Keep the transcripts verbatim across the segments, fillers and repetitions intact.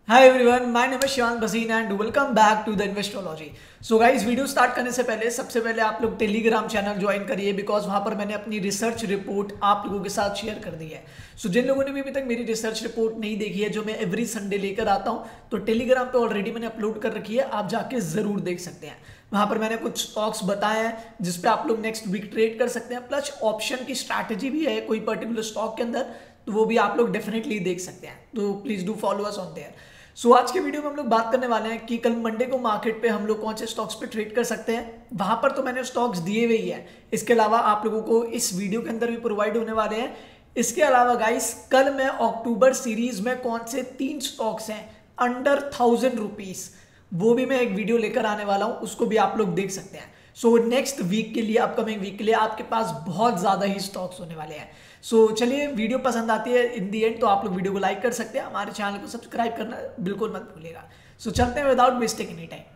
Hi everyone, my name is Shivang Basin and welcome back to the Investology. So guys, video start करने से पहले सबसे पहले आप लोग टेलीग्राम चैनल ज्वाइन करिए, बिकॉज वहां पर मैंने अपनी रिसर्च रिपोर्ट आप लोगों के साथ शेयर कर दी है। सो so, जिन लोगों ने भी अभी तक मेरी रिसर्च रिपोर्ट नहीं देखी है, जो मैं एवरी संडे लेकर आता हूं, तो टेलीग्राम पे ऑलरेडी मैंने अपलोड कर रखी है, आप जाके जरूर देख सकते हैं। वहां पर मैंने कुछ स्टॉक्स बताए हैं जिसपे आप लोग नेक्स्ट वीक ट्रेड कर सकते हैं, प्लस ऑप्शन की स्ट्रैटेजी भी है कोई पर्टिकुलर स्टॉक के अंदर, तो वो भी आप लोग डेफिनेटली देख सकते हैं। तो please do follow us on there. So so, आज के वीडियो में हम लोग बात करने वाले हैं कि कल मंडे को मार्केट पे हम लोग कौन से स्टॉक्स पे ट्रेड कर सकते हैं। वहां पर तो मैंने स्टॉक्स दिए हुए ही है, इसके अलावा आप लोगों को इस वीडियो के अंदर भी प्रोवाइड होने वाले हैं। इसके अलावा गाइस, कल मैं अक्टूबर सीरीज में कौन से तीन स्टॉक्स हैं अंडर थाउजेंड रुपीज, वो भी मैं एक वीडियो लेकर आने वाला हूं, उसको भी आप लोग देख सकते हैं। सो नेक्स्ट वीक के लिए, अपकमिंग वीक के लिए आपके पास बहुत ज्यादा ही स्टॉक्स होने वाले हैं। सो so, चलिए, वीडियो पसंद आती है इन दी एंड तो आप लोग वीडियो को लाइक कर सकते हैं, हमारे चैनल को सब्सक्राइब करना बिल्कुल मत भूलिएगा। सो so, चलते हैं without wasting any time.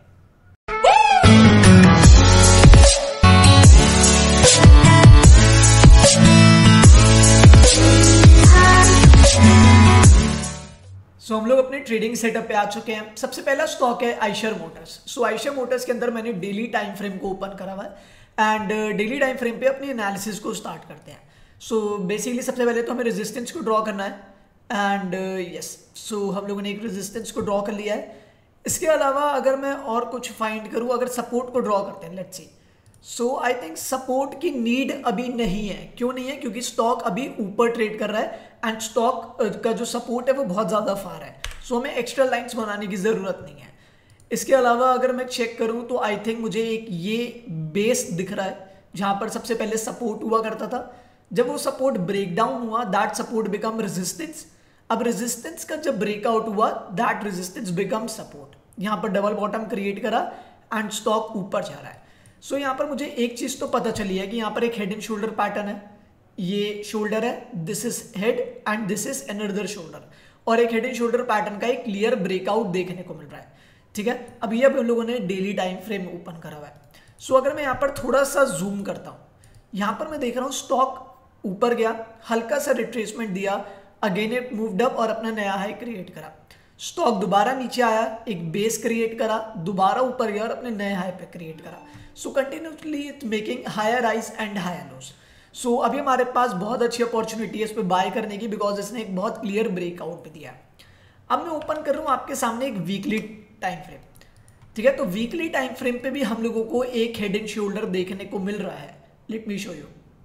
So so, हम लोग अपने ट्रेडिंग सेटअप पे आ चुके हैं। सबसे पहला स्टॉक है Eicher Motors. So Eicher Motors के अंदर मैंने डेली टाइम फ्रेम को ओपन करा हुआ है एंड डेली टाइम फ्रेम पे अपनी एनालिसिस को स्टार्ट करते हैं। सो बेसिकली सबसे पहले तो हमें रेजिस्टेंस को ड्रॉ करना है एंड यस, सो हम लोगों ने एक रेजिस्टेंस को ड्रॉ कर लिया है। इसके अलावा अगर मैं और कुछ फाइंड करूँ, अगर सपोर्ट को ड्रॉ करते हैं, let's see. So I think support की नीड अभी नहीं है। क्यों नहीं है? क्योंकि स्टॉक अभी ऊपर ट्रेड कर रहा है एंड स्टॉक का जो सपोर्ट है वो बहुत ज़्यादा फार है। सो so, हमें एक्स्ट्रा लाइन्स बनाने की ज़रूरत नहीं है। इसके अलावा अगर मैं चेक करूँ तो आई थिंक मुझे एक ये बेस दिख रहा है जहाँ पर सबसे पहले सपोर्ट हुआ करता था। जब वो सपोर्ट ब्रेक डाउन हुआ, दैट सपोर्ट बिकम रेजिस्टेंस। अब रेजिस्टेंस का जब ब्रेकआउट हुआ, दैट रेजिस्टेंस बिकम सपोर्ट। यहाँ पर डबल बॉटम क्रिएट करा एंड स्टॉक ऊपर जा रहा है। सो so, यहाँ पर मुझे एक चीज़ तो पता चली है कि यहाँ पर एक हेड एंड शोल्डर पैटर्न है। ये शोल्डर है, this is head and this is another shoulder, और एक हेड एंड शोल्डर पैटर्न का एक क्लियर ब्रेकआउट देखने को मिल रहा है। ठीक है, अब ये अब उन लोगों ने डेली टाइम फ्रेम ओपन करा हुआ है। सो so, अगर मैं यहाँ पर थोड़ा सा जूम करता हूँ, यहाँ पर मैं देख रहा हूँ स्टॉक ऊपर गया, हल्का सा रिट्रेसमेंट दिया, अगेन इट मूव्ड अप और अपना नया हाई क्रिएट करा। स्टॉक दोबारा नीचे आया, एक बेस क्रिएट करा, दोबारा ऊपर गया और अपने नए हाई पे क्रिएट करा। So continuously it's making higher highs and higher lows. So अभी हमारे पास बहुत अच्छी अपॉर्चुनिटी है इस पर बाय करने की, बिकॉज इसने एक बहुत क्लियर ब्रेकआउट भी दिया। अब मैं ओपन कर रहा हूँ आपके सामने एक वीकली टाइम फ्रेम। ठीक है, तो वीकली टाइम फ्रेम पे भी हम लोगों को एक हेड एंड शोल्डर देखने को मिल रहा है। Let me show you.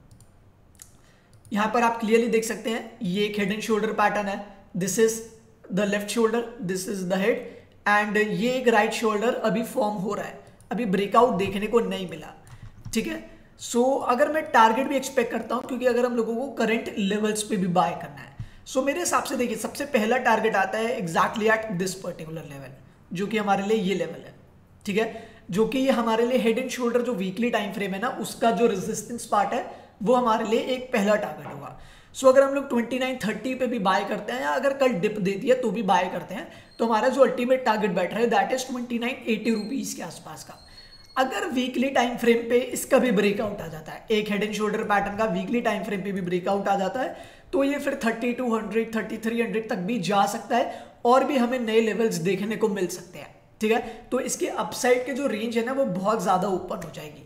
यहाँ पर आप क्लियरली देख सकते हैं ये एक हेड एंड शोल्डर पैटर्न है। This is the left shoulder, this is the head and ये एक राइट शोल्डर अभी फॉर्म हो रहा है, अभी ब्रेकआउट देखने को नहीं मिला। ठीक है, सो so, अगर मैं टारगेट भी एक्सपेक्ट करता हूं, क्योंकि अगर हम लोगों को करंट लेवल्स पे भी बाय करना है। सो so, मेरे हिसाब से देखिए, सबसे पहला टारगेट आता है exactly at this particular level, जो कि हमारे लिए ये लेवल है। ठीक है, जो कि ये हमारे लिए हेड एंड शोल्डर जो वीकली टाइम फ्रेम है ना, उसका जो रेजिस्टेंस पार्ट है वो हमारे लिए एक पहला टारगेट होगा। सो so, अगर हम लोग ट्वेंटी नाइन थर्टी पे भी बाय करते हैं, या अगर कल डिप देती है तो भी बाय करते हैं, तो हमारा जो अल्टीमेट टारगेट बैठ रहा है that is twenty nine eighty rupees के आसपास का। अगर वीकली टाइम फ्रेम पे इसका भी ब्रेकआउट आ जाता है, एक हेड एंड शोल्डर पैटर्न का वीकली टाइम फ्रेम पे भी ब्रेकआउट आ जाता है, तो ये फिर thirty two hundred thirty three hundred तक भी जा सकता है और भी हमें नए लेवल्स देखने को मिल सकते हैं। ठीक है, तो इसके अपसाइड के जो रेंज है ना, वो बहुत ज़्यादा ओपन हो जाएगी।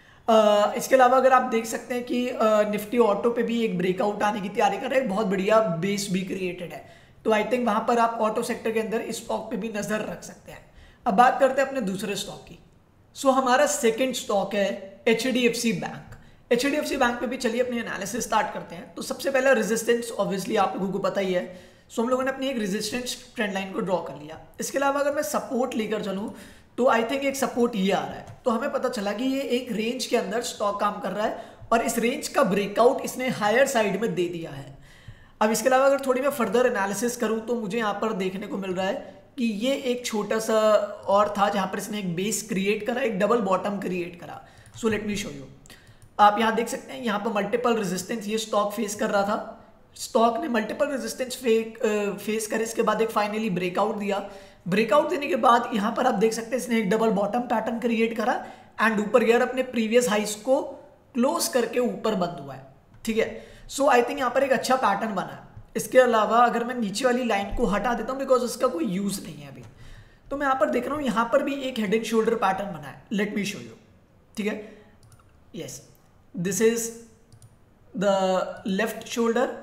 Uh, इसके अलावा अगर आप देख सकते हैं कि निफ्टी uh, ऑटो पे भी एक ब्रेकआउट आने की तैयारी कर रहा है, बहुत बढ़िया बेस भी क्रिएटेड है, तो आई थिंक वहां पर आप ऑटो सेक्टर के अंदर इस स्टॉक पे भी नजर रख सकते हैं। अब बात करते हैं अपने दूसरे स्टॉक की। सो so, हमारा सेकंड स्टॉक है H D F C bank. H D F C bank पे भी चलिए अपनी एनालिसिस स्टार्ट करते हैं। तो सबसे पहला रेजिस्टेंस ऑब्वियसली आप लोगों को पता ही है। सो so, हम लोगों ने अपनी एक रेजिस्टेंस ट्रेंड लाइन को ड्रॉ कर लिया। इसके अलावा अगर मैं सपोर्ट लेकर चलूँ तो आई थिंक एक सपोर्ट ये आ रहा है, तो हमें पता चला कि ये एक रेंज के अंदर स्टॉक काम कर रहा है और इस रेंज का ब्रेकआउट इसने हायर साइड में दे दिया है। अब इसके अलावा अगर थोड़ी मैं फर्दर एनालिसिस करूं तो मुझे यहाँ पर देखने को मिल रहा है कि ये एक छोटा सा और था जहाँ पर इसने एक बेस क्रिएट करा, एक डबल बॉटम क्रिएट करा। So let me show you. आप यहाँ देख सकते हैं, यहाँ पर मल्टीपल रेजिस्टेंस ये स्टॉक फेस कर रहा था। स्टॉक ने मल्टीपल रेजिस्टेंस फेस करे, इसके बाद एक फाइनली ब्रेकआउट दिया। ब्रेकआउट देने के बाद यहाँ पर आप देख सकते हैं इसने एक डबल बॉटम पैटर्न क्रिएट करा एंड ऊपर गया, अपने प्रीवियस हाइस को क्लोज करके ऊपर बंद हुआ है। ठीक है, सो आई थिंक यहाँ पर एक अच्छा पैटर्न बना है। इसके अलावा अगर मैं नीचे वाली लाइन को हटा देता हूँ बिकॉज उसका कोई यूज नहीं है अभी, तो मैं यहाँ पर देख रहा हूँ यहाँ पर भी एक हेड एंड शोल्डर पैटर्न बना है। Let me show you. ठीक है, yes, this is the left shoulder,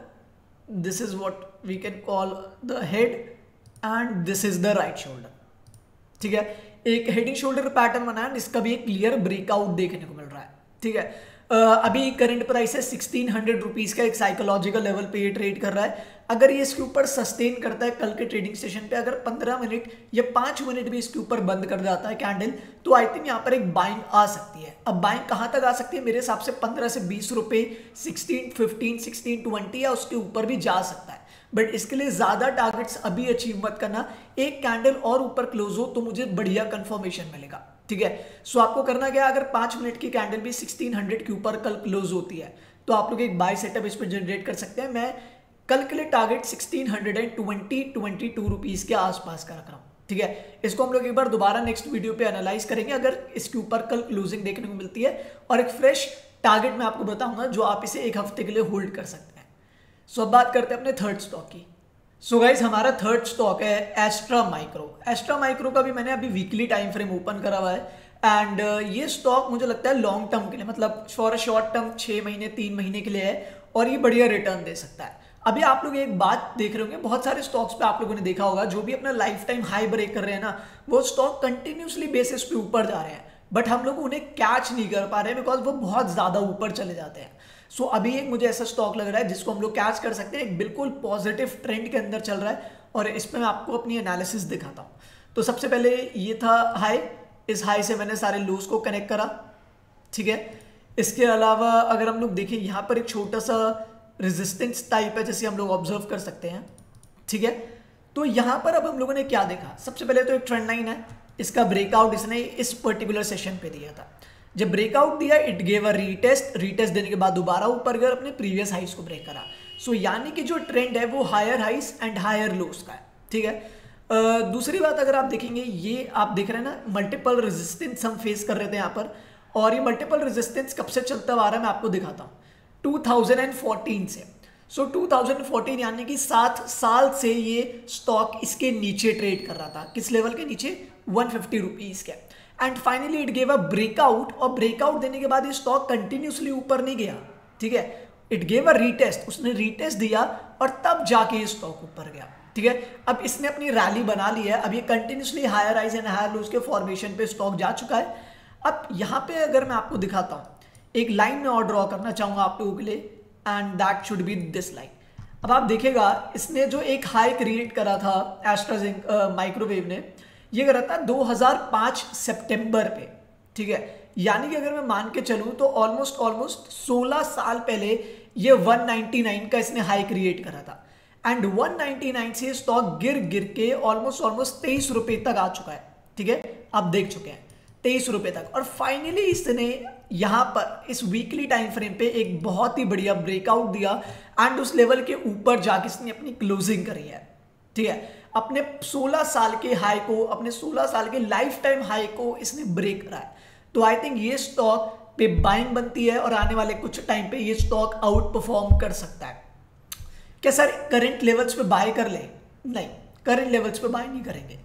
this is what we can call the head and this is the right shoulder. ठीक है, एक हेड एंड शोल्डर पैटर्न बना है, इसका भी एक क्लियर ब्रेकआउट देखने को मिल रहा है। ठीक है, Uh, अभी करंट प्राइस है सिक्सटीन हंड्रेड रुपीज का, एक साइकोलॉजिकल लेवल पे ये ट्रेड कर रहा है। अगर ये इसके ऊपर सस्टेन करता है कल के ट्रेडिंग सेशन पे, अगर पंद्रह मिनट या पांच मिनट भी इसके ऊपर बंद कर जाता है कैंडल, तो आई थिंक यहाँ पर एक बाइंग आ सकती है। अब बाइंग कहाँ तक आ सकती है? मेरे हिसाब से पंद्रह से बीस रुपए, सिक्सटीन फिफ्टीन सिक्सटीन ट्वेंटी या उसके ऊपर भी जा सकता है। बट इसके लिए ज्यादा टारगेट्स अभी अचीव मत करना, एक कैंडल और ऊपर क्लोज हो तो मुझे बढ़िया कंफर्मेशन मिलेगा। ठीक है, सो आपको करना क्या है, अगर पांच मिनट की कैंडल भी सिक्सटीन हंड्रेड के ऊपर कल क्लोज होती है तो आप लोग एक बाय सेटअप इस पर जनरेट कर सकते हैं। मैं कल के लिए target sixteen twenty twenty two rupees के आसपास का रख रहा हूं। ठीक है, इसको हम लोग एक बार दोबारा नेक्स्ट वीडियो पे एनालाइज करेंगे अगर इसके ऊपर कल क्लोजिंग देखने को मिलती है, और एक फ्रेश टारगेट मैं आपको बताऊंगा जो आप इसे एक हफ्ते के लिए होल्ड कर सकते हैं। सो अब बात करते हैं अपने थर्ड स्टॉक की। सो so गाइज, हमारा थर्ड स्टॉक है एस्ट्रा माइक्रो। एस्ट्रा माइक्रो का भी मैंने अभी वीकली टाइम फ्रेम ओपन करा हुआ है एंड uh, ये स्टॉक मुझे लगता है लॉन्ग टर्म के लिए, मतलब फॉर अ शॉर्ट टर्म छः महीने तीन महीने के लिए है और ये बढ़िया रिटर्न दे सकता है। अभी आप लोग एक बात देख रहे होंगे, बहुत सारे स्टॉक्स पे आप लोगों ने देखा होगा जो भी अपना लाइफ टाइम हाई ब्रेक कर रहे हैं ना, वो स्टॉक कंटिन्यूसली बेसिस पे ऊपर जा रहे हैं, बट हम लोग उन्हें कैच नहीं कर पा रहे हैं बिकॉज वो बहुत ज्यादा ऊपर चले जाते हैं। सो so, अभी एक मुझे ऐसा स्टॉक लग रहा है जिसको हम लोग कैच कर सकते हैं, एक बिल्कुल पॉजिटिव ट्रेंड के अंदर चल रहा है और इसमें मैं आपको अपनी एनालिसिस दिखाता हूँ। तो सबसे पहले ये था हाई, इस हाई से मैंने सारे लोज को कनेक्ट करा। ठीक है, इसके अलावा अगर हम लोग देखें यहाँ पर एक छोटा सा रेजिस्टेंस टाइप है जैसे हम लोग ऑब्जर्व कर सकते हैं। ठीक है, तो यहाँ पर अब हम लोगों ने क्या देखा, सबसे पहले तो एक ट्रेंड लाइन है, इसका ब्रेकआउट इसने इस पर्टिकुलर सेशन पे दिया था। जब ब्रेकआउट दिया it gave a retest, retest देने के बाद दोबारा ऊपर गया, अपने प्रीवियस हाइस को ब्रेक करा। सो so, यानी कि जो ट्रेंड है वो हायर हाइस एंड हायर लोस का है। ठीक है, Uh, दूसरी बात अगर आप देखेंगे, ये आप देख रहे हैं ना मल्टीपल रेजिस्टेंस हम फेस कर रहे थे यहाँ पर, और ये मल्टीपल रेजिस्टेंस कब से चलता आ रहा है मैं आपको दिखाता हूँ, टू थाउजेंड फोर्टीन से। So so, two thousand fourteen यानी कि सात साल से ये स्टॉक इसके नीचे ट्रेड कर रहा था। किस लेवल के नीचे? वन फिफ्टी रुपीज के। And finally it gave a breakout, और ब्रेकआउट देने के बाद ये स्टॉक कंटिन्यूसली ऊपर नहीं गया। ठीक है, इट गेव अ रीटेस्ट, उसने रीटेस्ट दिया और तब जाके ये स्टॉक ऊपर गया। ठीक है, अब इसने अपनी रैली बना ली है, अब ये continuously higher highs and higher lows के फॉर्मेशन पे स्टॉक जा चुका है। अब यहाँ पे अगर मैं आपको दिखाता हूँ, एक लाइन में और ड्रॉ करना चाहूंगा आप लोगों के लिए, and that should be this line. अब आप देखेगा इसने जो एक हाई क्रिएट करा था एस्ट्राजेंक माइक्रोवेव ने, ये करा था दो हज़ार पाँच सितंबर पे। ठीक है, यानी कि अगर मैं मान के चलूँ तो ऑलमोस्ट ऑलमोस्ट सोलह साल पहले ये वन नाइंटी नाइन का इसने हाई क्रिएट करा था, एंड वन नाइंटी नाइन से स्टॉक गिर गिर के ऑलमोस्ट ऑलमोस्ट तेईस रुपए तक आ चुका है। ठीक है, आप देख चुके हैं तेईस रुपए तक, और फाइनली इसने यहां पर इस वीकली टाइम फ्रेम पे एक बहुत ही बढ़िया ब्रेकआउट दिया एंड उस लेवल के ऊपर जाके इसने अपनी क्लोजिंग करी है। ठीक है, अपने सोलह साल के हाई को, अपने सोलह साल के लाइफ टाइम हाई को इसने ब्रेक करा है। तो आई थिंक ये स्टॉक पे बाइंग बनती है और आने वाले कुछ टाइम पे ये स्टॉक आउट परफॉर्म कर सकता है। क्या सर करंट लेवल्स पे बाय कर ले? नहीं, करंट लेवल्स पे बाय नहीं करेंगे,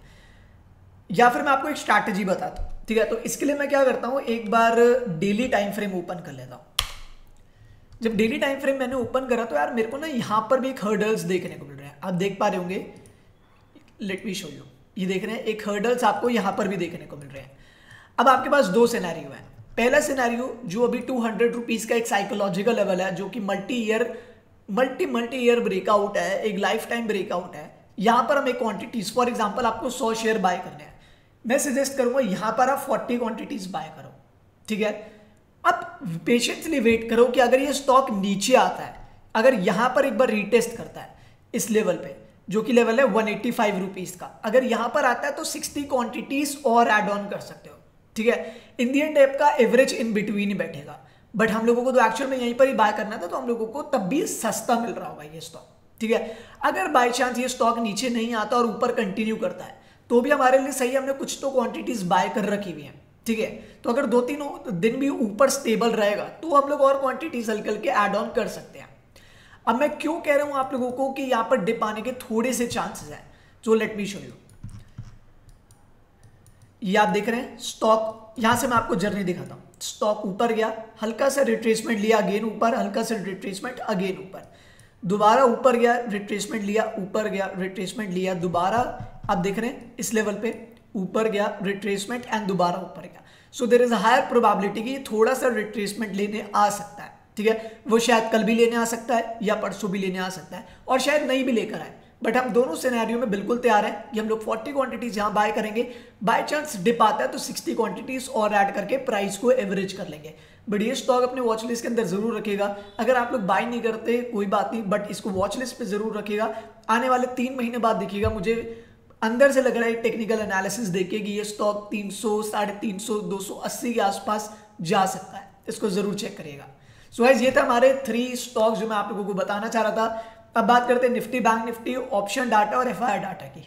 या फिर मैं आपको एक स्ट्रैटेजी बताता हूं। ठीक है, तो इसके लिए मैं क्या करता हूं, एक बार डेली टाइम फ्रेम ओपन कर लेता हूं। जब डेली टाइम फ्रेम मैंने ओपन करा तो यार मेरे को ना यहां पर भी एक हर्डल्स देखने को मिल रहे हैं, आप देख पा रहे होंगे, लेट मी शो यू, ये देख रहे हैं एक हर्डल्स आपको यहां पर भी देखने को मिल रहे हैं। अब आपके पास दो सिनेरियो है। पहला सिनेरियो जो अभी टू हंड्रेड रुपीज का एक साइकोलॉजिकल लेवल है, जो कि multi year multi multi year breakout है, एक लाइफ टाइम ब्रेकआउट है। यहां पर हमें क्वांटिटीज, फॉर एग्जांपल आपको सौ शेयर बाय करने हैं, मैं सजेस्ट करूंगा यहां पर आप चालीस क्वांटिटीज बाय करो। ठीक है, अब पेशेंसली वेट करो कि अगर ये स्टॉक नीचे आता है, अगर यहां पर एक बार रीटेस्ट करता है इस लेवल पे जो कि लेवल है वन एटी फाइव रुपीज का, अगर यहां पर आता है तो सिक्सटी क्वांटिटीज और एड ऑन कर सकते हो। ठीक है, इंडियन टाइप का एवरेज इन बिटवीन ही बैठेगा, बट हम लोगों को तो एक्चुअल में यहीं पर ही बाय करना था, तो हम लोगों को तब भी सस्ता मिल रहा होगा ये स्टॉक। ठीक है, अगर बाय चांस ये स्टॉक नीचे नहीं आता और ऊपर कंटिन्यू करता है तो भी हमारे लिए सही है, हमने कुछ तो क्वांटिटीज बाय कर रखी हुई हैं। ठीक है, तो अगर दो तीन दिन भी ऊपर स्टेबल रहेगा तो हम लोग और क्वांटिटीज हल्के हल्के ऐड ऑन कर सकते हैं। अब मैं क्यों कह रहा हूं आप लोगों को कि यहां पर डिप आने के थोड़े से चांसेस हैं, तो लेट मी शो यू। ये आप देख रहे हैं स्टॉक, यहां से मैं आपको जर्नी दिखाता हूं। स्टॉक ऊपर गया, हल्का सा रिट्रेसमेंट लिया, अगेन ऊपर, हल्का सा रिट्रेसमेंट, अगेन ऊपर, दोबारा ऊपर गया, रिट्रेसमेंट लिया, ऊपर गया, रिट्रेसमेंट लिया, दोबारा आप देख रहे हैं इस लेवल पे ऊपर गया, रिट्रेसमेंट एंड दोबारा ऊपर गया। So there is a higher probability कि थोड़ा सा रिट्रेसमेंट लेने आ सकता है, ठीक है। वो शायद कल भी लेने आ सकता है या परसों भी लेने आ सकता है और शायद नहीं भी लेकर आए, बट हम दोनों सिनेरियो में बिल्कुल तैयार हैं कि हम लोग चालीस क्वांटिटीज यहां बाय करेंगे। बाय चांस डिप आता है तो साठ क्वांटिटीज और ऐड करके प्राइस को एवरेज कर लेंगे। बट ये स्टॉक अपने वॉच लिस्ट के अंदर जरूर रखेगा। अगर आप लोग बाय नहीं करते कोई बात नहीं, बट इसको वॉच लिस्ट पे जरूर रखेगा। आने वाले तीन महीने बाद देखिएगा, मुझे अंदर से लग रहा है टेक्निकल एनालिसिस देखे कि ये स्टॉक तीन सौ, साढ़े तीन सौ, दो सौ अस्सी के आसपास जा सकता है। इसको जरूर चेक करिएगा। सो गाइस ये था हमारे थ्री स्टॉक्स जो मैं आप लोगों को बताना चाह रहा था। अब बात करते हैं Nifty, bank Nifty, option data और एफआईआर डाटा की।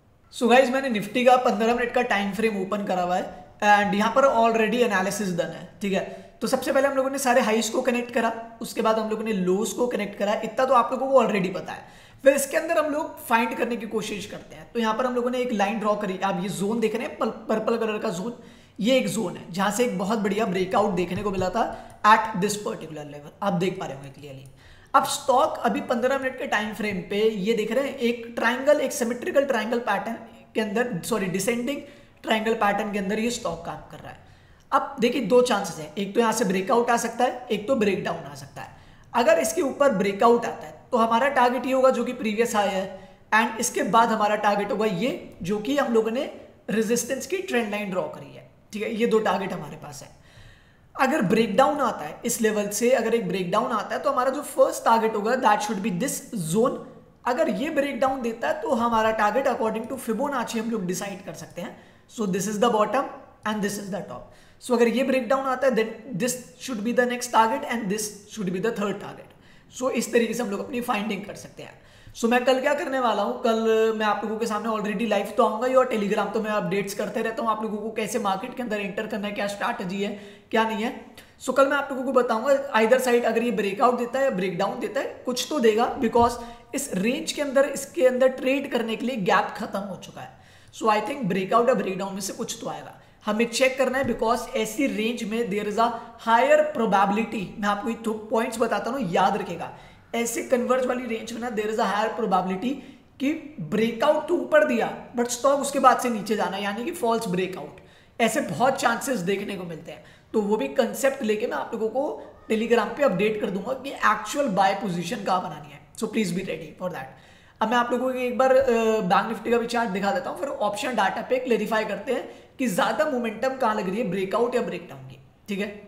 सो गाइस मैंने निफ्टी का पंद्रह मिनट का टाइम फ्रेम ओपन करा हुआ है एंड यहाँ पर ऑलरेडी एनालिसिस डन है, ठीक है। तो सबसे पहले हम लोगों ने सारे हाईस को कनेक्ट करा, उसके बाद हम लोगों ने लोस को कनेक्ट करा। इतना तो आप लोगों को ऑलरेडी पता है। फिर इसके अंदर हम लोग फाइंड करने की कोशिश करते हैं। तो यहाँ पर हम लोगों ने एक लाइन ड्रॉ करी। आप ये जोन देख रहे हैं पर्पल कलर का जोन, ये एक जोन है जहां से एक बहुत बढ़िया ब्रेकआउट देखने को मिला था एट दिस पर्टिकुलर लेवल। आप देख पा रहे होंगे क्लियरली। अब स्टॉक अभी पंद्रह मिनट के टाइम फ्रेम पे ये देख रहे हैं एक ट्राइंगल, एक सिमेट्रिकल ट्राइंगल पैटर्न के अंदर, सॉरी डिसेंडिंग ट्राइंगल पैटर्न के अंदर ये स्टॉक काम कर रहा है। अब देखिए दो चांसेस हैं, एक तो यहाँ से ब्रेकआउट आ सकता है, एक तो ब्रेक डाउन आ सकता है। अगर इसके ऊपर ब्रेकआउट आता है तो हमारा टारगेट ये होगा जो कि प्रीवियस हाई है, एंड इसके बाद हमारा टारगेट होगा ये जो कि हम लोगों ने रेजिस्टेंस की ट्रेंड लाइन ड्रॉ करी है, ठीक है। ये दो टारगेट हमारे पास है। अगर ब्रेकडाउन आता है इस लेवल से, अगर एक ब्रेकडाउन आता है तो हमारा जो फर्स्ट टारगेट होगा that should be this zone. अगर ये ब्रेकडाउन देता है तो हमारा टारगेट अकॉर्डिंग टू फिबोनाची हम लोग डिसाइड कर सकते हैं। So this is the bottom and this is the top. So अगर ये ब्रेकडाउन आता है then this should be the next target and this should be the third target. So इस तरीके से हम लोग अपनी फाइंडिंग कर सकते हैं। सो so, मैं कल क्या करने वाला हूँ, कल मैं आप लोगों के सामने ऑलरेडी लाइव तो आऊंगा ही और टेलीग्राम तो मैं अपडेट्स करते रहता हूँ आप लोगों को कैसे मार्केट के अंदर एंटर करना है, क्या स्ट्रैटेजी है, क्या नहीं है। सो so, कल मैं आप लोगों को बताऊंगा आइदर साइड अगर ये ब्रेकआउट देता है, ब्रेकडाउन देता है, कुछ तो देगा, बिकॉज इस रेंज के अंदर इसके अंदर ट्रेड करने के लिए गैप खत्म हो चुका है। सो आई थिंक ब्रेकआउट या ब्रेकडाउन में से कुछ तो आएगा, हमें चेक करना है, बिकॉज ऐसी रेंज में there is a higher probability. मैं आपको ये पॉइंट्स बताता हूँ, याद रखेगा। ऐसे कन्वर्ज वाली रेंज में ना there is a higher probability कि ब्रेकआउट तो ऊपर दिया बट स्टॉक उसके बाद से नीचे जाना, यानी कि फॉल्स ब्रेकआउट। ऐसे बहुत चांसेस देखने को मिलते हैं। तो वो भी कंसेप्ट लेके मैं आप लोगों को टेलीग्राम पे अपडेट कर दूंगा कि एक्चुअल बाय पोजीशन कहाँ बनानी है। So please be ready for that. अब मैं आप लोगों को एक बार बैंक निफ्टी का भी चार्ट दिखा देता हूँ, फिर ऑप्शन डाटा पे क्लेरिफाई करते हैं कि ज्यादा मोमेंटम कहाँ लग रही है, ब्रेकआउट या ब्रेकडाउन की, ठीक है।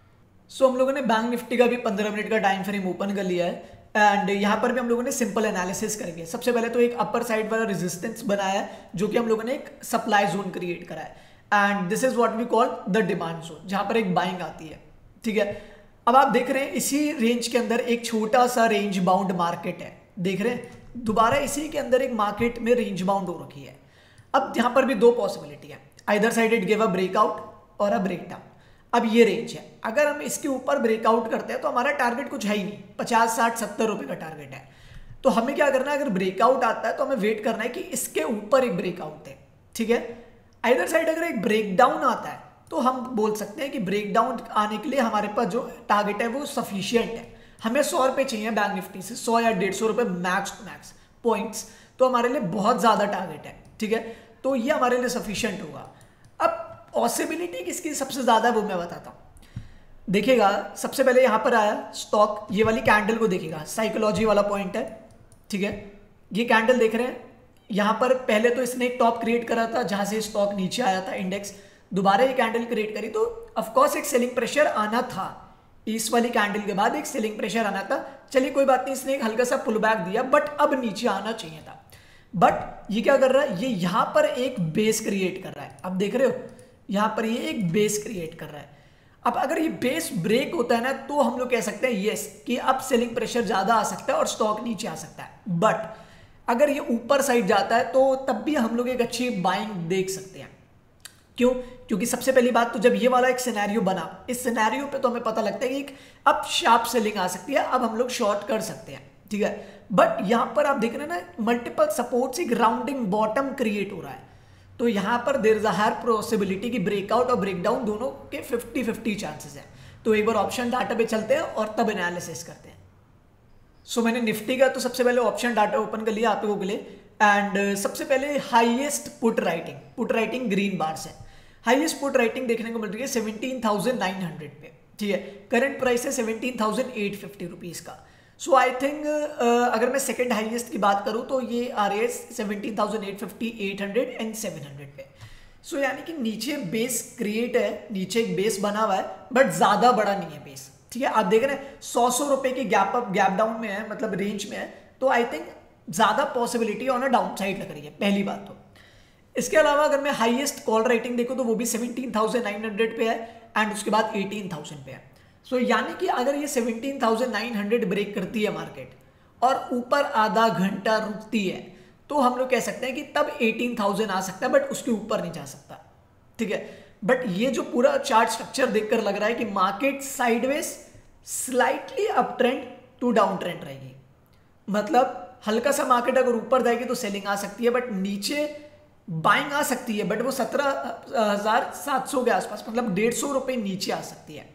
सो so, हम लोगों ने बैंक निफ्टी का भी पंद्रह मिनट का टाइम फ्रेम ओपन कर लिया है एंड यहाँ पर भी हम लोगों ने सिंपल एनालिसिस करेंगे। सबसे पहले तो एक अपर साइड वाला रेजिस्टेंस बनाया है जो कि हम लोगों ने एक सप्लाई जोन क्रिएट करा है and this is what we call the demand zone, जहां पर एक बाइंग आती है, ठीक है। अब आप देख रहे हैं इसी रेंज के अंदर एक छोटा सा रेंज बाउंड मार्केट है, देख रहे हैं, दोबारा इसी के अंदर एक मार्केट में रेंज बाउंड हो रखी है। अब यहाँ पर भी दो पॉसिबिलिटी है, either side it give a breakout और अ ब्रेकडाउन। अब ये रेंज है, अगर हम इसके ऊपर ब्रेकआउट करते हैं तो हमारा टारगेट कुछ है ही नहीं, पचास साठ सत्तर रुपए का टारगेट है। तो हमें क्या करना है, अगर ब्रेकआउट आता है तो हमें वेट करना है कि इसके ऊपर एक ब्रेकआउट है, ठीक है। आइदर साइड अगर एक ब्रेकडाउन आता है तो हम बोल सकते हैं कि ब्रेकडाउन आने के लिए हमारे पास जो टारगेट है वो सफिशियंट है। हमें सौ रुपए चाहिए बैंक निफ्टी से, सौ या डेढ़ सौ रुपए मैक्स टू मैक्स पॉइंट्स, तो हमारे लिए बहुत ज्यादा टारगेट है, ठीक है। तो ये हमारे लिए सफिशियंट होगा। अब पॉसिबिलिटी किसकी सबसे ज्यादा है वो मैं बताता हूं। देखिएगा सबसे पहले यहां पर आया स्टॉक, ये वाली कैंडल को देखिएगा, साइकोलॉजी वाला पॉइंट है, ठीक है। ये कैंडल देख रहे हैं, यहां पर पहले तो इसने एक टॉप क्रिएट करा था जहां से स्टॉक नीचे आया था इंडेक्स, दोबारा ये कैंडल क्रिएट करी तो ऑफकोर्स एक सेलिंग प्रेशर आना था। इस वाली कैंडल के बाद एक सेलिंग प्रेशर आना था, चलिए कोई बात नहीं, इसने एक हल्का सा पुल बैक दिया बट अब नीचे आना चाहिए था। बट ये क्या कर रहा है, ये यहां पर एक बेस क्रिएट कर रहा है। अब देख रहे हो यहां पर ये एक बेस क्रिएट कर रहा है। अब अगर ये बेस ब्रेक होता है ना तो हम लोग कह सकते हैं यस कि अब सेलिंग प्रेशर ज्यादा आ सकता है और स्टॉक नीचे आ सकता है। बट अगर ये ऊपर साइड जाता है तो तब भी हम लोग एक अच्छी बाइंग देख सकते हैं, क्यों? क्योंकि सबसे पहली बात तो जब ये वाला एक सिनेरियो बना, इस सिनेरियो पे तो हमें पता लगता है कि एक अब शार्प सेलिंग आ सकती है, अब हम लोग शॉर्ट कर सकते हैं, ठीक है। बट यहां पर आप देख रहे हैं ना मल्टीपल सपोर्ट्स, एक राउंडिंग बॉटम क्रिएट हो रहा है, तो यहां पर there is a higher possibility कि ब्रेकआउट और ब्रेकडाउन दोनों के फिफ्टी फिफ्टी चांसेस हैं। तो एक बार ऑप्शन डाटा पे चलते हैं और तब एनालिसिस करते हैं। सो so, मैंने निफ्टी का तो सबसे पहले ऑप्शन डाटा ओपन कर लिया आप लोगों के लिए, एंड uh, सबसे पहले highest put writing, put writing green bars है। हाईएस्ट पुट राइटिंग देखने को मिल रही है सेवनटीन थाउजेंड नाइन हंड्रेड पे, ठीक है। करंट प्राइस है seventeen thousand eight fifty rupees का। सो आई थिंक अगर मैं सेकंड हाईएस्ट की बात करूं तो ये आ रही है seventeen thousand eight fifty, eight hundred and seven hundred पे। सो so, यानी कि नीचे बेस क्रिएट है, नीचे एक बेस बना हुआ है, बट ज्यादा बड़ा नहीं है बेस, ठीक है। आप देख रहे हैं सौ सौ रुपए की गैप अप गैप डाउन में है, मतलब रेंज में है, तो आई थिंक ज्यादा possibility on a down side लग रही है, पहली बात तो। इसके अलावा अगर मैं हाईएस्ट कॉल राइटिंग देखूं तो वो भी सेवनटीन थाउजेंड नाइन हंड्रेड पे है, एंड उसके बाद एटीन थाउजेंड पे है। सो so, यानी कि अगर ये seventeen thousand nine hundred break करती है मार्केट और ऊपर आधा घंटा रुकती है, तो हम लोग कह सकते हैं कि तब एटीन थाउजेंड आ सकता है, बट उसके ऊपर नहीं जा सकता, ठीक है। बट ये जो पूरा चार्ट स्ट्रक्चर देखकर लग रहा है कि market sideways slightly up trend to down trend रहेगी, मतलब हल्का सा मार्केट अगर ऊपर जाएगी तो सेलिंग आ सकती है, बट नीचे बाइंग आ सकती है, बट वो सत्रह हजार सात सौ के आसपास, मतलब डेढ़ सौ रुपए नीचे आ सकती है।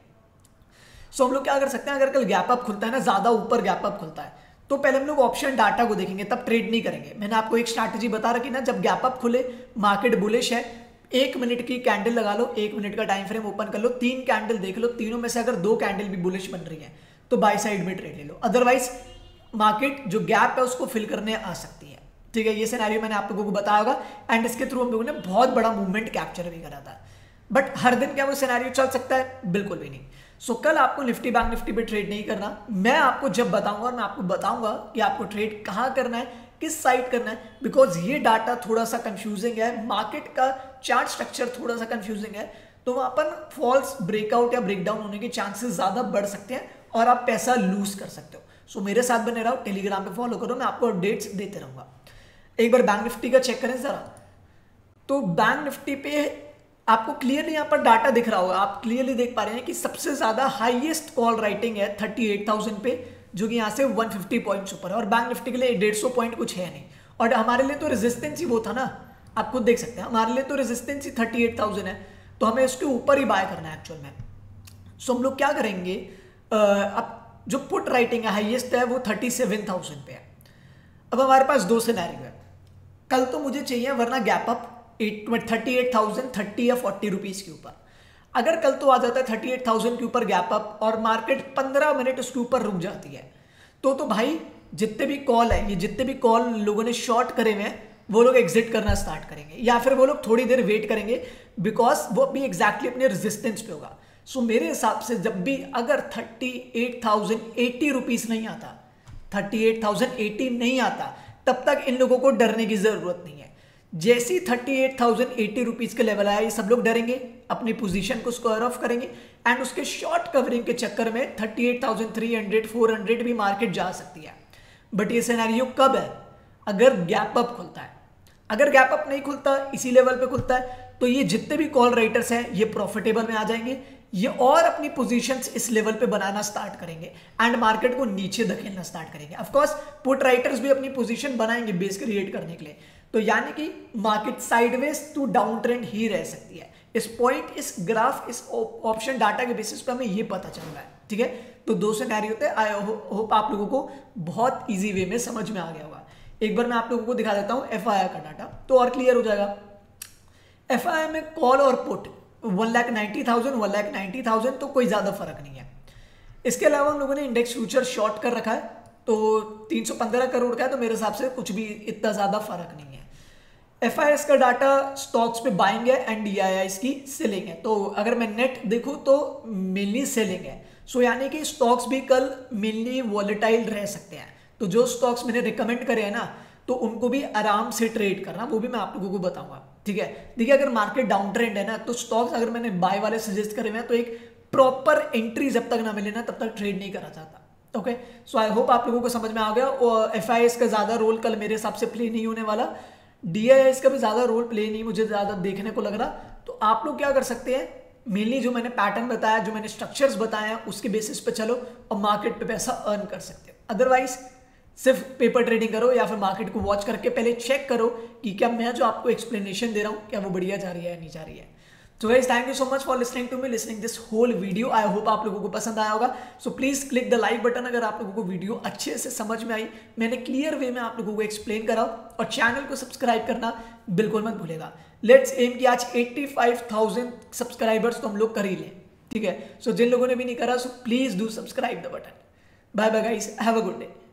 सो so, हम लोग क्या कर सकते हैं, अगर कल गैप अप खुलता है ना, ज्यादा ऊपर गैप अप खुलता है, तो पहले हम लोग ऑप्शन डाटा को देखेंगे, तब ट्रेड नहीं करेंगे। मैंने आपको एक स्ट्रैटेजी बता रखी ना, जब गैप अप खुले, मार्केट बुलिश है, एक मिनट की कैंडल लगा लो, एक मिनट का टाइम फ्रेम ओपन कर लो, तीन कैंडल देख लो, तीनों में से अगर दो कैंडल भी बुलिश बन रही है तो बाय साइड में ट्रेड ले लो, अदरवाइज मार्केट जो गैप है उसको फिल करने आ सकती है, ठीक है। ये सिनेरियो मैंने आप लोगों को बताया होगा, एंड इसके थ्रू हम लोगों ने बहुत बड़ा मूवमेंट कैप्चर भी करा था। बट हर दिन क्या वो सिनेरियो चल सकता है? बिल्कुल भी नहीं। सो so, कल आपको निफ्टी बैंक निफ्टी पे ट्रेड नहीं करना, मैं आपको जब बताऊंगा और मैं आपको बताऊंगा कि आपको ट्रेड कहां करना है, किस साइड करना है, बिकॉज ये डाटा थोड़ा सा कंफ्यूजिंग है, मार्केट का चार्ट स्ट्रक्चर थोड़ा सा कंफ्यूजिंग है, तो वहां पर फॉल्स ब्रेकआउट या ब्रेकडाउन होने के चांसेस ज्यादा बढ़ सकते हैं और आप पैसा लूज कर सकते हो। सो so, मेरे साथ बने रहो, टेलीग्राम पे फॉलो करो, मैं आपको अपडेट्स देते रहूंगा। एक बार बैंक निफ्टी का चेक करें जरा, तो बैंक निफ्टी पे आपको क्लियरली यहाँ पर डाटा दिख रहा होगा, आप क्लियरली देख पा रहे हैं कि सबसे ज्यादा हाईएस्ट कॉल राइटिंग है थर्टी एट थाउजेंड पे, जो कि यहाँ से वन फिफ्टी पॉइंट्स ऊपर है, और बैंक निफ्टी के लिए डेढ़ सौ पॉइंट कुछ है नहीं, और हमारे लिए तो रेजिस्टेंस ही वो था ना, आप खुद देख सकते हैं, हमारे लिए तो रेजिस्टेंस ही थर्टी एट थाउजेंड है, तो हमें उसके ऊपर ही बाय करना है एक्चुअल में। सो हम लोग क्या करेंगे, अब जो पुट राइटिंग है हाईएस्ट है वो थर्टी सेवन थाउजेंड पे है। अब हमारे पास दो सिनेरियो है, कल तो मुझे चाहिए वरना gap up thirty eight thousand thirty या फोर्टी रुपीज के ऊपर। अगर कल तो आ जाता है थर्टी एट थाउजेंड के ऊपर गैप अप और मार्केट पंद्रह मिनट उसके ऊपर रुक जाती है, तो तो भाई जितने भी कॉल है, ये जितने भी कॉल लोगों ने शॉर्ट करे हुए हैं वो लोग एग्जिट करना स्टार्ट करेंगे, या फिर वो लोग थोड़ी देर वेट करेंगे, बिकॉज वो अभी एग्जैक्टली अपने रेजिस्टेंस पे होगा। सो so, मेरे हिसाब से जब भी अगर thirty eight thousand eighty rupees नहीं आता, थर्टी एट थाउजेंड एटी नहीं आता, तब तक इन लोगों को डरने की जरूरत नहीं है। जैसी thirty eight thousand eighty rupees के लेवल आया, ये सब लोग डरेंगे, अपनी पोजीशन को स्क्वायर ऑफ करेंगे, एंड उसके शॉर्ट कवरिंग के चक्कर में thirty eight thousand three hundred four hundred भी मार्केट जा सकती है। बट ये सिनेरियो कब है? अगर गैप अप खुलता है। अगर गैप अप नहीं खुलता, इसी लेवल पे खुलता है, तो ये जितने भी कॉल राइटर्स हैं ये प्रॉफिटेबल में आ जाएंगे, ये और अपनी पोजीशंस इस लेवल पे बनाना स्टार्ट करेंगे एंड मार्केट को नीचे धकेलना स्टार्ट करेंगे। ऑफ कोर्स पुट राइटर्स भी अपनी पोजीशन बनाएंगे बेस क्रिएट करने के लिए, तो यानी कि market sideways to down trend ही रह सकती है। इस पॉइंट, इस ग्राफ, इस ऑप्शन डाटा के बेसिस पे हमें ये पता चल रहा है, ठीक है। तो दो सिनेरियो थे, आई होप आप लोगों को बहुत इजी वे में समझ में आ गया होगा। एक बार मैं आप लोगों को दिखा देता हूं एफ आई आई का डाटा, तो और क्लियर हो जाएगा। एफ आई आई में कॉल और put one lakh ninety thousand one lakh ninety thousand तो कोई ज्यादा फर्क नहीं है। इसके अलावा हम लोगों ने इंडेक्स फ्यूचर शॉर्ट कर रखा है, तो तीन सौ पंद्रह करोड़ का है, तो मेरे हिसाब से कुछ भी इतना ज्यादा फर्क नहीं है। एफ आई एस का डाटा स्टॉक्स पे बाइंग है एंड डी आई आई की सेलिंग है, तो अगर मैं नेट देखूं तो मेनली सेलिंग है। सो यानी कि स्टॉक्स भी कल मेनली वॉलेटाइल रह सकते हैं, तो जो स्टॉक्स मैंने रिकमेंड करे हैं ना, तो उनको भी आराम से ट्रेड करना, वो भी मैं आप लोगों को बताऊंगा, ठीक है। देखिए अगर मार्केट डाउन ट्रेंड है ना, तो स्टॉक्स अगर मैंने बाय वाले सजेस्ट करे हुए हैं, तो एक प्रॉपर एंट्री जब तक ना मिले ना, तब तक ट्रेड नहीं करा जाता। ओके, सो आई होप आप लोगों को समझ में आ गया। और एफ आई एस का ज्यादा रोल कल मेरे हिसाब से प्ले नहीं होने वाला। डीआईएस का भी ज़्यादा रोल प्ले नहीं मुझे ज़्यादा देखने को लग रहा। तो आप लोग क्या कर सकते हैं, मेनली जो मैंने पैटर्न बताया, जो मैंने स्ट्रक्चर्स बताए हैं, उसके बेसिस पे चलो और मार्केट पे पैसा अर्न कर सकते हो। अदरवाइज सिर्फ पेपर ट्रेडिंग करो या फिर मार्केट को वॉच करके पहले चेक करो कि क्या मैं जो आपको एक्सप्लेनेशन दे रहा हूँ क्या वो बढ़िया जा रही है या नहीं जा रही है। तो guys thank you so much for listening to me, listening this whole video. I hope आप लोगों को पसंद आया होगा। So please click the like button अगर आप लोगों को वीडियो अच्छे से समझ में आई, मैंने क्लियर वे में आप लोगों को एक्सप्लेन करा, और चैनल को सब्सक्राइब करना बिल्कुल मत भूलेगा। लेट्स एम कि आज पचासी हज़ार सब्सक्राइबर्स तो हम लोग कर ही लें, ठीक है। सो जिन लोगों ने भी नहीं करा, so please do subscribe the button. Bye bye guys, have a good day.